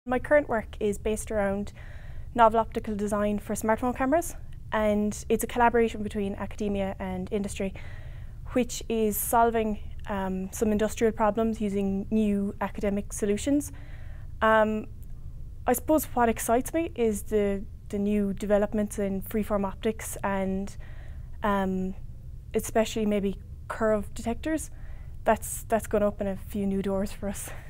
My current work is based around novel optical design for smartphone cameras, and it's a collaboration between academia and industry, which is solving some industrial problems using new academic solutions. I suppose what excites me is the new developments in freeform optics and especially maybe curve detectors. That's going to open a few new doors for us.